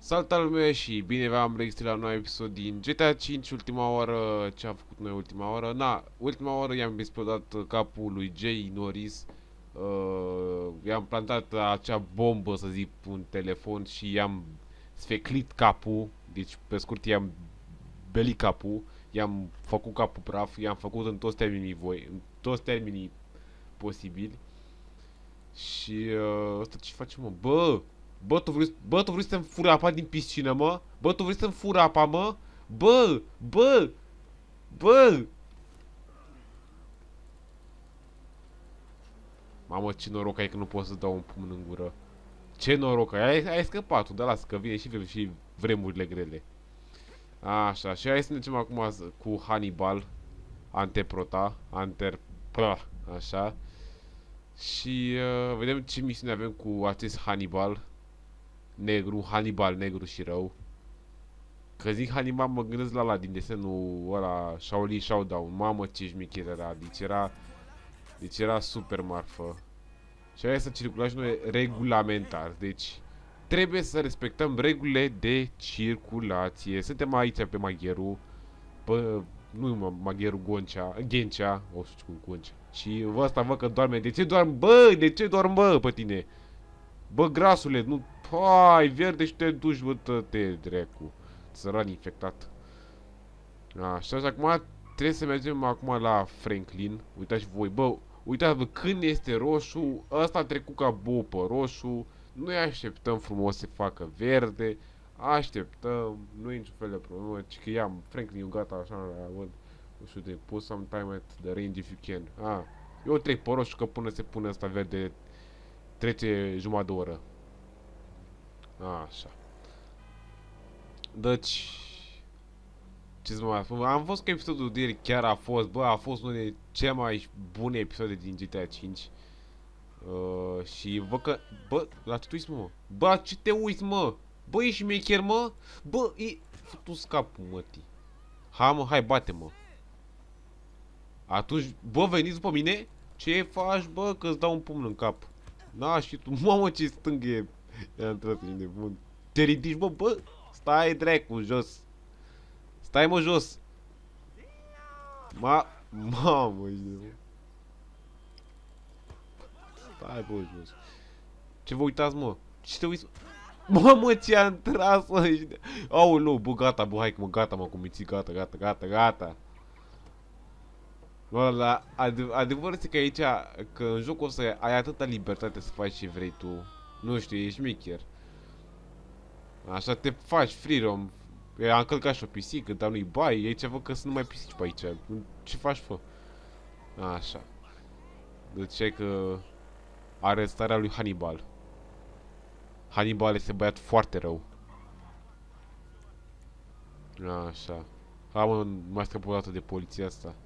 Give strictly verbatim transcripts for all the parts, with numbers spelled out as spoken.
Salutare lume și bine v-am registrat la un nou episod din G T A cinci, ultima oară. Ce am făcut noi ultima oară? Na, ultima oară i-am explodat capul lui Jay Norris. uh, I-am plantat acea bombă, să zic, un telefon și i-am sfeclit capul. Deci, pe scurt, i-am belit capul. I-am făcut capul praf, i-am făcut în toți termenii voi, în toți termenii posibili. Și uh, ăsta ce facem, mă? Bă! Bă, tu vrei, bă, tu vrei să-mi furi apa din piscină, mă? Bă, tu vrei să-mi furi apa, mă? Bă! Bă! Bă! Mamă, ce noroc ai că nu pot să dau un pumn în gură. Ce noroc ai, ai, ai scăpat tu, dar lasă că vine și, vrem, și vremurile grele. Așa, și hai să ne ducem acum cu Hannibal. Anteprota, anter... Plah, așa. Și uh, vedem ce misiune avem cu acest Hannibal. Negru, Hannibal negru și rău. Că zic Hannibal, mă gândesc la la din desenul ăla Shaolin Showdown. Mamă, ce șmecher era. Deci era Deci era super marfă. Și aia să circulați noi regulamentar. Deci trebuie să respectăm regulile de circulație. Suntem aici pe Magheru. Bă, nu mă, Magheru Goncea, Ghencea, o să știu cum Goncea. Și ăsta văd că doarme. De ce doarm, bă? De ce doarm, bă, pe tine? Bă, grasule, nu... Hai, verde și te duci, bă, te dracu. Săran infectat. Așa, și acum trebuie să mergem acum la Franklin. Uitați voi, bă, uitați-vă, când este roșu, ăsta a trecut ca bou pe roșu. Noi așteptăm frumos să facă verde. Așteptăm, nu e niciun fel de problemă. Ci că ia, Franklin, eu gata, așa, la văd. Nu știu, de put some time at the range if you can. Ah, eu trec pe roșu, că până se pune ăsta verde trece jumătate de oră. Așa. Deci, ce să mai spun? Am văzut că episodul de ieri chiar a fost, bă, a fost unul de cele mai bune episoade din G T A cinci. Uh, și văd că, bă, la ce te uiți, mă? Bă, la ce te uiți, mă? Bă, ești mecher, mă? Bă, e... Fătu scapul, mătii. Hai, mă, hai, bate-mă. Atunci, bă, veniți după mine? Ce faci, bă, că-ți dau un pumn în cap? Na, și tu, mamă, ce stâng e. I-am intrat în nebun. Te ridici, bă, bă? Stai, dracu, jos. Stai, mă, jos. Ma... Mamă, ești nebun. Stai, bă, jos. Ce vă uitați, mă? Ce te uiți? Mamă, ce-am tras, mă, ești de... Aoleu, bă, gata, bă, hai că mă, gata, mă, cum mi ții, gata, gata, gata, gata. Bă, la adev adevărul este că aici, că în jocul ăsta ai atâta libertate să faci ce vrei tu. Nu știu, ești micher. Așa te faci freedom. Am călcat și o pisică, dar nu-i bai. Aici văd că sunt numai pisici pe aici. Ce faci, fă? Așa. Deci e că arestarea lui Hannibal. Hannibal este băiat foarte rău. Așa. Hai, mă, mai scăpat o dată de poliția asta.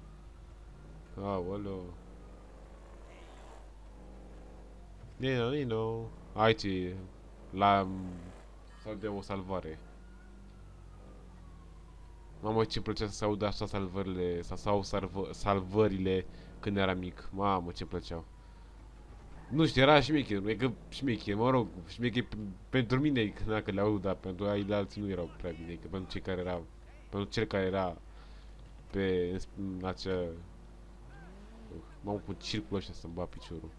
Aoleu. Nino, Nino. Aici e la... sau de o salvare. Mamă, ce-mi plăcea să aud așa salvările, să sau salvă, salvările când era mic. Mamă, ce plăceau. Nu știu, era șmecher, nu e că șmecher, mă rog, șmecher pentru mine, dacă le aud, dar pentru ai alții nu erau prea bine, că pentru cei care erau, pentru cel care era pe, în acea... Mamă, cu circulul ăștia să-mi bat piciorul.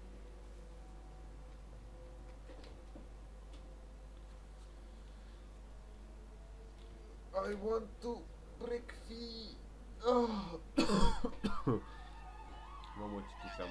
I want to break free. Oh. Mamă, ce piseam.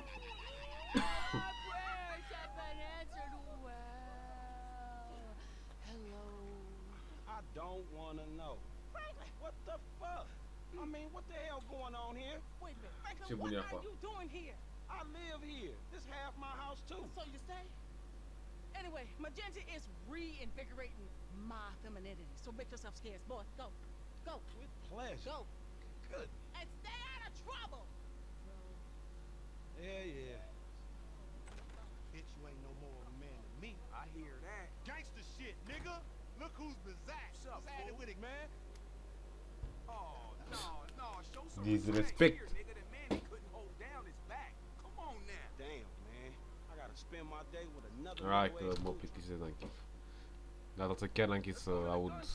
I don't wanna know. What the fuck? I mean, what the hell going on here? Wait a minute, Franklin, Ce what bune are apa. you doing here? I live here. This half my house too. So you stay? Anyway, Magenta is reinvigorating my femininity. So make yourself scarce, boy. Go, go, With pleasure. go, Good. and stay out of trouble. Yeah, yeah. Bitch, you ain't no more of a man than me. I hear that. Gangsta shit, nigga. Look who's bizarre. What's up, What's happening fool? with it, man? Oh, no, no. Show some Disrespect. respect here, nigga. That man, he couldn't hold down his back. Come on now. Damn, man. I gotta spend my day with another Hai little că ass mă booty. plictisesc, n-am chef. Dar o să chiar n-am închis să aud,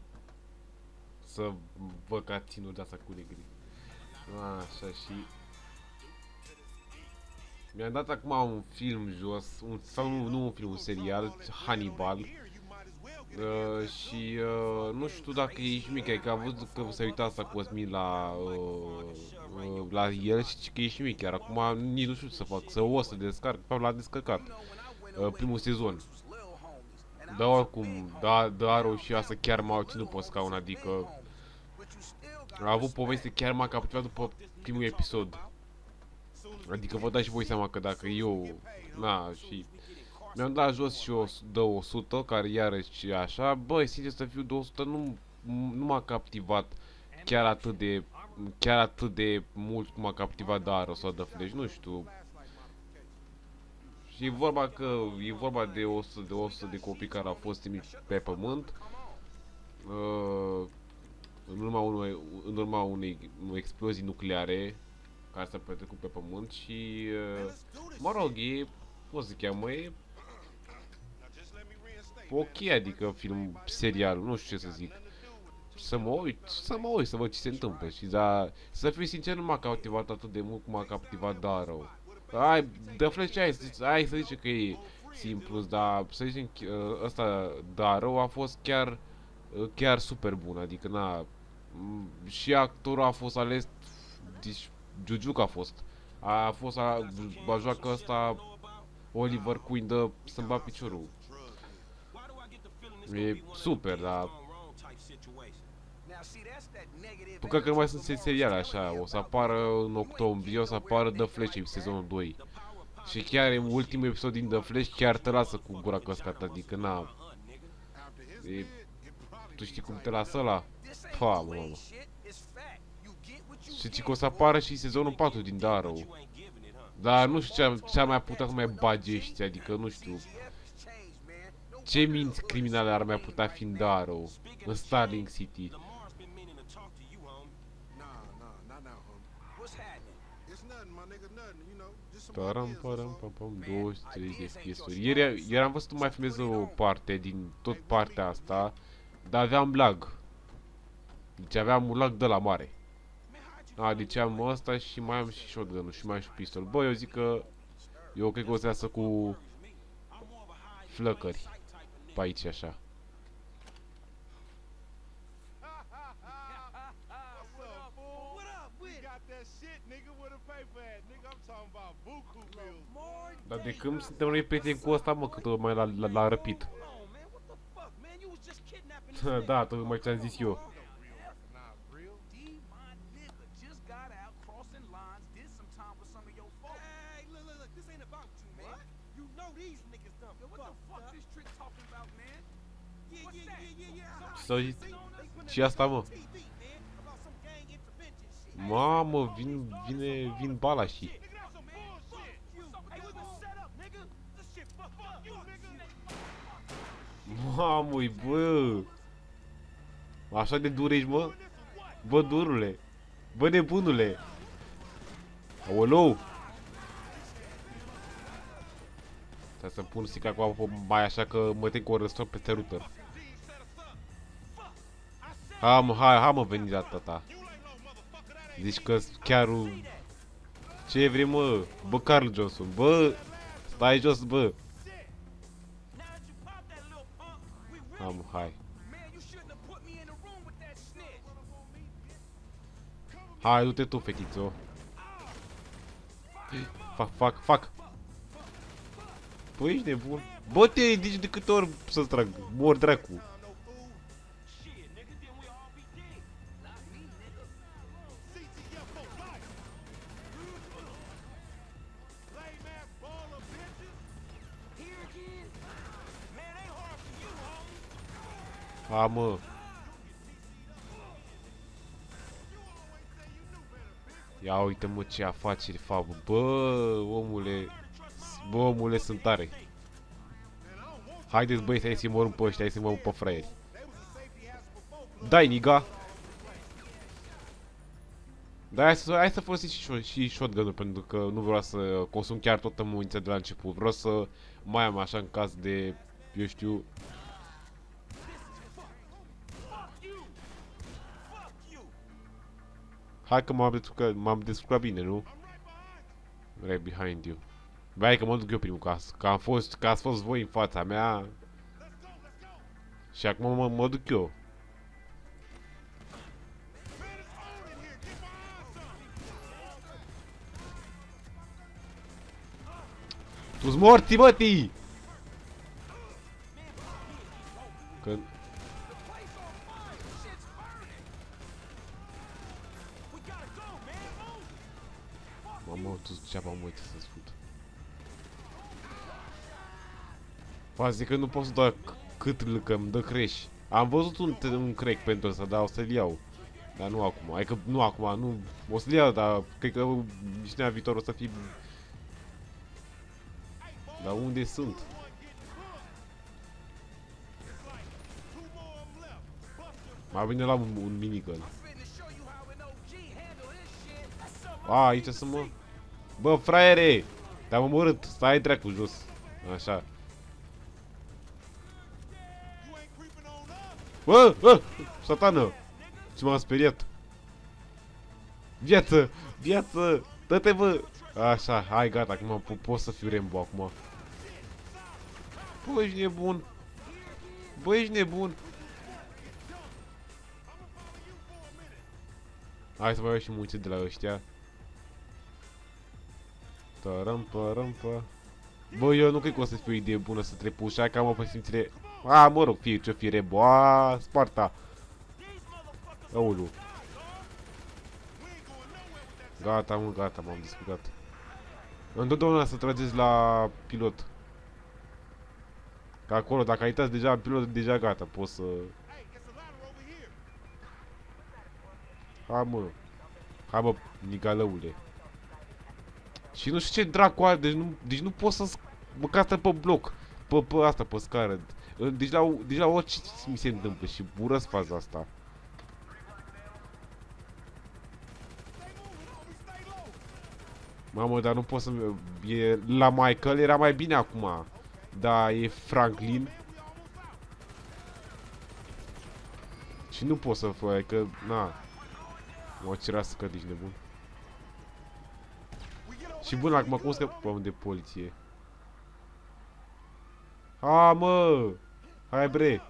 să văd ca ținut de asta cu negri. Așa, și mi-am dat acum un film jos, un, sau nu, nu un film, un serial, Hannibal. Uh, și uh, nu știu dacă ești mic, că am văzut că s-a uitat asta Cosmin la, uh, uh, la el și că ești mic, chiar acum nici nu știu ce să fac, să o să descarc, de fapt l-a descărcat, uh, primul sezon. Dar oricum, da, da Arrow și asta chiar m-au ținut pe scaun, adică a avut poveste chiar m-a captivat după primul episod. Adică vă dați și voi seama că dacă eu, na, și mi-am dat jos și o de o sută, care iarăși așa, băi, sincer să fiu, de o sută nu, nu m-a captivat chiar atât de, chiar atât de mult cum m-a captivat de Arrow sau de Flash, nu știu. Și e vorba că, e vorba de o sută de, o sută de copii care au fost trimiși pe pământ, uh, în urma unei, în urma unei, unei explozii nucleare care s-a petrecut pe pământ și, uh, mă rog, e, cum se cheamă, e ok, adică film, serial, nu știu ce să zic. Să mă uit, să mă uit, să văd ce se întâmplă și da, să fiu sincer, nu m-a captivat atât de mult cum m-a captivat Arrow. Ai, The Flash, ai, ai să zice că e simplu, dar să zicem, ăsta Arrow a fost chiar, chiar super bun, adică na, și actorul a fost ales, deci Jujuc a fost, a fost, a, a joacă ăsta Oliver Queen de să-mi bat piciorul. E super, dar tu cred că nu mai sunt seriale așa, o să apară în octombrie, o să apară The Flash în sezonul doi. Și chiar în ultimul episod din The Flash chiar te lasă cu gura căscată, adică na, e, tu știi cum te lasă ăla? Pa, mamă. Și ci că o să apară și sezonul patru din Arrow. Dar nu știu ce, ce ar mai putea să mai bage ăștia, adică nu știu. Ce minți criminale ar mai putea fi în Arrow, în Starling City? Taram, param, pam, pam, douăzeci și trei de piesuri. Ieri, ieri am văzut mai filmez o parte din tot partea asta, dar aveam lag. Deci aveam un lag de la mare. A, deci am ăsta și mai am și shotgun-ul și mai am și pistol. Bă, eu zic că eu cred că o să iasă cu flăcări pe aici așa. Dar de când suntem noi prieteni cu ăsta, mă, cât mai l-a răpit. Da, tocmai ce-am zis eu. Și asta, mă. Mamă, vin, vine, vin bala și. Mamă-i, bă. Așa de dur ești, mă? Bă, durule. Bă, nebunule. Aolou. Stai să pun stick acum mai așa că mă tem cu o răstor peste router. Ha, mă, hai, hai mă, veni la tata. Zici că chiar... Ce vrei, mă? Bă, Carl Johnson, bă! Stai jos, bă! Am, hai. Hai, du-te tu, fetițo. Fac, fac, fac! Păi, ești nebun? Bă, te ridici de câte ori să-ți trag? Mor dracu! Ha, mă. Ia uite, mă, ce afaceri fac. Bă, omule. Bă, omule, sunt tare. Haideți, băi, hai să-i mărâm pe ăștia, hai să-i mărâm pe fraieri. Dai, niga. Dar hai să, hai să folosiți și, și shotgun-ul, pentru că nu vreau să consum chiar toată muniția de la început. Vreau să mai am așa în caz de, eu știu, Hai că m-am descurcat, m-am descurcat bine, nu? Right behind you. Vai că mă duc eu primul, că, că am fost, că ați fost voi în fața mea. Și acum mă, mă duc eu. Tu-s morți, mătii! Că... Mamă, tu ce-a mă uite să-ți fut. Fazi că nu pot să dau cât că îmi dă crash. Am văzut un, un crack pentru ăsta, dar o să-l iau. Dar nu acum, adică nu acum, nu... O să-l iau, dar cred că nici viitor o să fie... Dar unde sunt? Mai bine la un, un minigun. A, aici sunt, mă. Bă, fraiere! Te-am omorât, stai dracu jos. Așa. Bă, bă, satană! Ce m-am speriat. Viață, viață, dă-te, bă! Așa, hai, gata, acum po pot să fiu Rambo acum. Bă, ești nebun. Bă, ești nebun. Hai să mai iau și multe de la ăștia. Tărâmpă, râmpă. Bă, eu nu cred că o să fiu o idee bună să trec ușa, că am o simțire... A, mă rog, fie ce-o fie Rambo. A, Sparta. Aulu. Gata, mă, gata, m-am descurcat. Întotdeauna să trageți la pilot. Că acolo, dacă ai uitat deja pilot, deja gata, poți să... Hai, mă. Hai, mă, nigalăule. Și nu știu ce dracu are, deci nu, deci nu pot să măcar stă pe bloc. Pe, pe asta, pe scară. Deci la, deci la orice mi se întâmplă și urăsc faza asta. Mamă, dar nu pot să... E, la Michael era mai bine acum. Da, e Franklin. Și nu pot să fac, că... Na. Mă cerească că ești nebun. Și bun, acum cum scăpăm de poliție? Ha, mă! Hai, bre!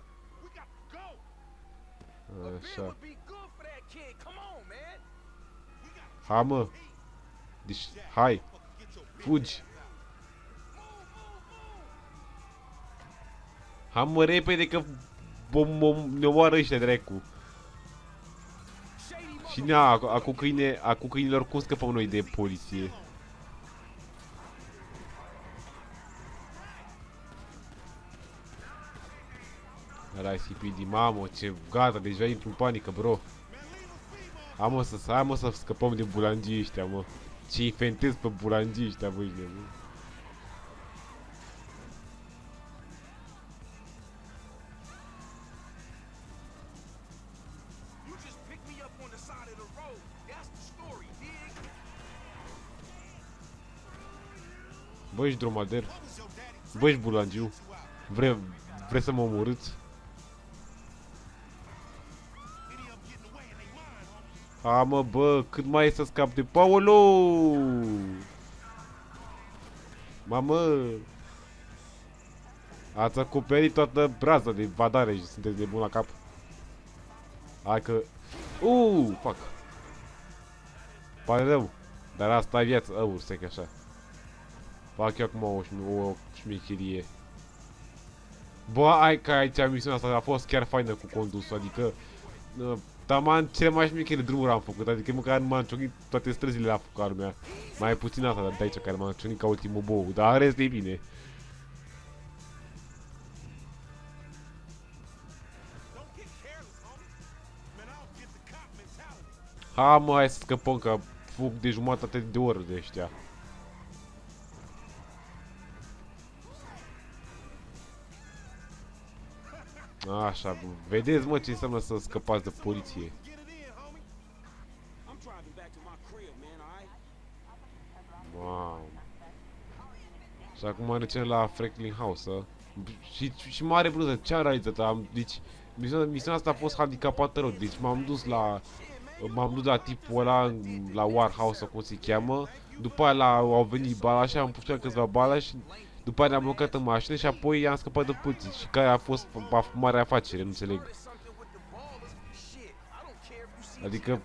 Așa. Ha, mă! Deci, hai! Fugi! Hai, mă, repede că ne omoară ăștia, dracu! Și nea, acu câine, acu câinilor, cum scăpăm noi de poliție? Ăla-i C P D, mamă, ce gata, deja intru în panică, bro. Hai, mă, să, hai, mă, să scăpăm de bulangii ăștia, mă. Ce infentez pe bulangii ăștia, bă, ești nebun. Bă, ești dromader. Bă, ești bulangiu. Vre, vrei să mă omorâți? Ha, mă, bă, cât mai e să scap de Paolo? Mamă! Ați acoperit toată braza de vadare și sunteți de bun la cap. Hai că... Uuu, fuck. Pare rău. Dar asta e viața. Aur, stai că așa. Fac eu acum o, o șmecherie. Bă, ai că aici misiunea asta a fost chiar faină cu condusul, adică... Uh, Taman cele mai șmechere drumuri am făcut, adică măcar nu m-am ciocnit toate străzile la focarul mea. Mai puțin asta de aici care m-am ciocnit ca ultimul bou, dar în rest e bine. Ha, mă, hai să scăpăm că fug de jumătate de oră de ăștia. Așa, vedeți, mă, ce înseamnă să scăpați de poliție. Wow. Și acum mergem la Franklin House, a? Și, și mare bruză, ce am realizat? Am, deci, misiunea, misiunea asta a fost handicapată rău, deci m-am dus la m-am dus la tipul ăla, în- la Warhouse sau cum se cheamă. După aia la, au venit balași, am pus câțiva balași. După aia ne-am blocat în mașină și apoi i-am scăpat de puții. Și care a fost f- mare afacere, nu înțeleg. Adică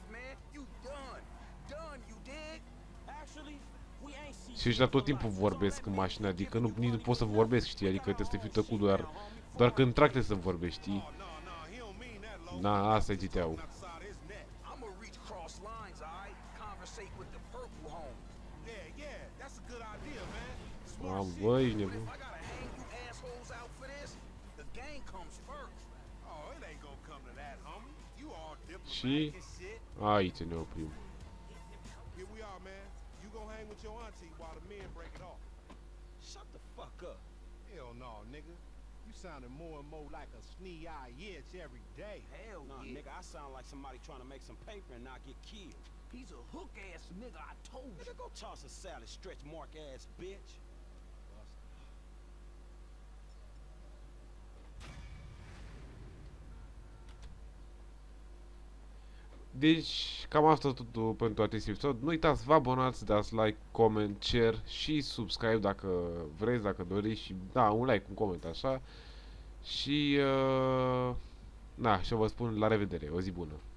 și ăștia tot timpul vorbesc în mașină, adică nu, nici nu pot să vorbesc, știi, adică trebuie să fiu tăcut doar, doar când trag trebuie să vorbesc, știi? Na, asta e G T A-ul. Am, bă, ești nebun. Și aici ne oprim. Here we are, man. You gonna hang with your auntie while the men break it off. Shut the fuck up. Hell no, nigga. You sounding more and more like a snee-eye itch every day. Hell Nah, yeah. nigga, I sound like somebody trying to make some paper and not get killed. He's a hook ass nigga, I told you. Nigga, go toss a salad, stretch mark ass bitch. Deci, cam asta totul pentru acest episod. Nu uitați să vă abonați, dați like, comment, share și subscribe dacă vreți, dacă doriți și da, un like, un coment, așa. Și, uh, na, și vă spun la revedere, o zi bună.